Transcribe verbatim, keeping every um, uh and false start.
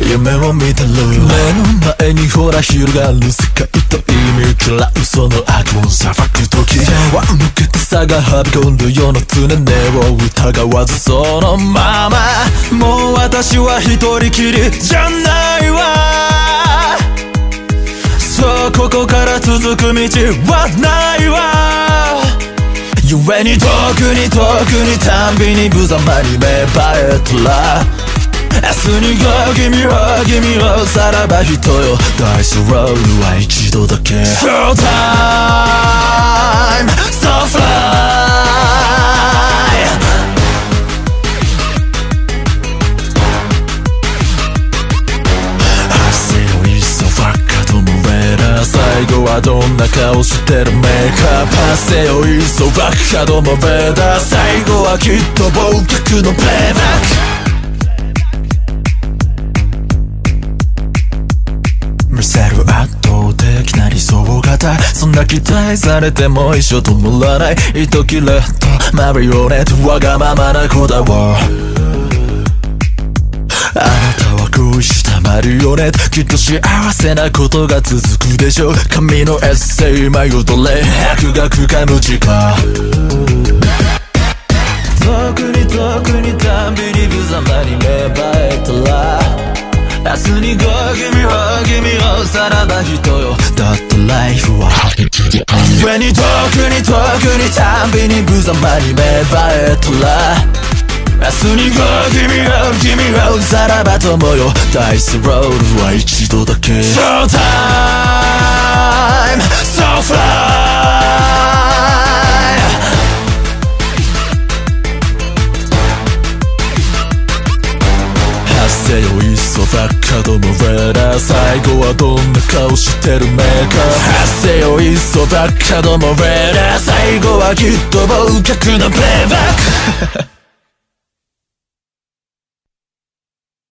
夢を見てる。目の前にほら広がる世界と意味から嘘の悪を裁く時、手は抜けて差がはびこるような常根を疑わずそのまま、もう私は一人きりじゃないわ。そうここから続く道はないわ。故に遠くに遠くにたんびに無様に芽生えたら、明日にご君を君をさらば人よ、ダイスロールは一度だけ。 Showtime So fly、 汗をいっそばっかともれな、最後はどんな顔してるメイクアップ、汗をいっそばっかともれな、最後はきっと忘却のプレイバック。見せる圧倒的な理想型、そんな期待されても一生止まらない糸切れとマリオネット、わがままな子だわ。あなたは恋したマリオネット、きっと幸せなことが続くでしょう。神のエッセイ迷うとれ白学か無知か、遠くに遠くにたんびに無様に芽生えたら、明日にご君を君をさらば人よ、だってライフは上に遠くに遠くにたんびに無様に芽生えたら、明日にご君を君をさらば友よ、ダイスロールは一度だけ。 Showtime So fly、汗をいっそばっかともれな、最後はどんな顔してるメーカー、汗をいっそばっかともれな、最後はきっと忘却のプレイバック